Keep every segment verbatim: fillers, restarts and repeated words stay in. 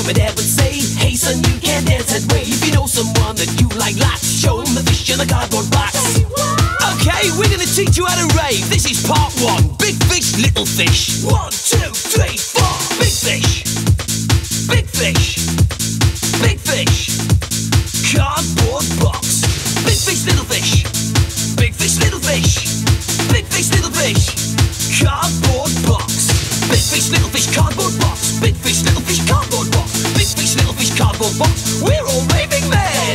over there and say, hey son, you can dance that way. If you know someone that you like lots, show them the fish in a cardboard box. Okay, we're gonna teach you how to rave. This is part one. Big fish, little fish. One, two, three, four. Big fish. Big fish. Big fish. Cardboard box. Big fish, little fish. Big fish, little fish. Big fish, little fish. Cardboard box. Big fish, little fish, cardboard box. Big fish, little fish, cardboard box. Big fish, little fish, cardboard box. We're all raving men.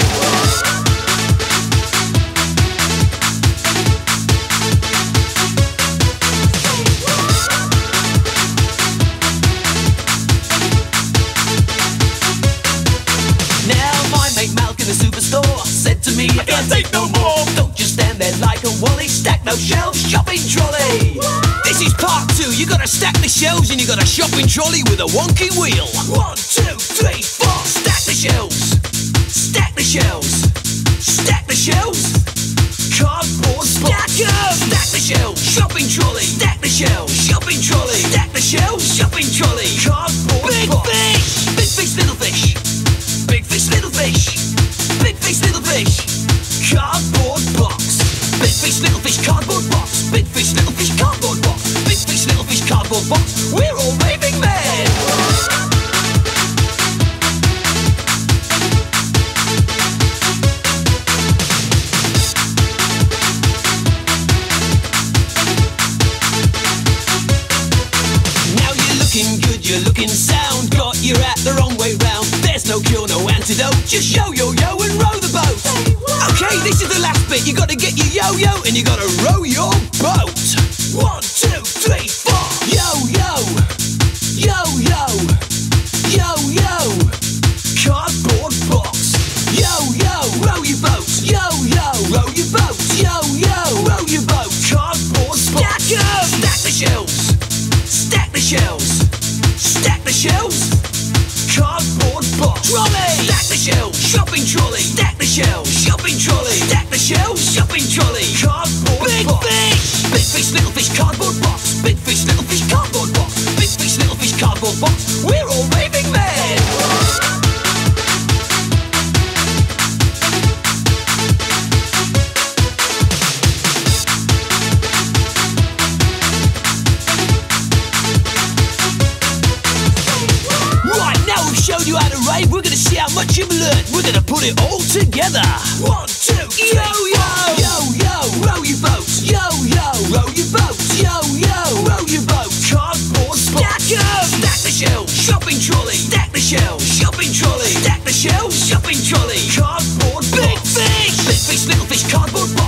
The superstore said to me, I can't take no more. Don't just stand there like a wally. Stack those shelves, shopping trolley. This is part two. You gotta stack the shelves and you got a shopping trolley with a wonky wheel. One, two, three, four. Stack the shelves. Stack the shelves. Stack the shelves. Cardboard stack em. Stack the shelves. Shopping trolley. Stack the shelves. Shopping trolley. Stack the shelves. Shopping trolley. Cardboard big box. Fish. Big fish, little fish. Big fish, little fish. Big fish, little fish, cardboard box. Big fish, little fish, cardboard box. Big fish, little fish, cardboard box. Big fish, little fish, cardboard box. We're all raving men. Now you're looking good, you're looking sound. Got your hat the wrong way round. There's no cure, no antidote. Just yo yo yo and row the boat. Okay, this is the last bit. You gotta get your yo yo and you gotta row your boat. One, two, three, four. Yo yo, yo yo, yo yo. Cardboard box. Yo yo, row your boat. Yo yo, row your boat. Yo yo, row your boat. Cardboard box. Stack 'em. Stack the shelves. Stack the shelves. Stack the shelves. Cardboard box. Trolley. Stack the shelves. Shopping trolley. Stack the shelves. Shopping trolley. Stack the shelves. Shopping trolley. Cardboard big box. Fish. Big fish, little fish, cardboard box. Big fish, little fish, cardboard box. Big fish, little fish, cardboard box. We're all raving men. Showed you how to rave, we're gonna see how much you've learned. We're gonna put it all together. One, two, three, yo, yo, yo, yo, row your boat. Yo, yo, row your boat. Yo, yo, row your boat. Cardboard stack 'em. Stack the shelves. Shopping trolley. Stack the shelves. Shopping trolley. Stack the shelves. Shopping trolley. Cardboard big fish. Big fish, little fish, cardboard box.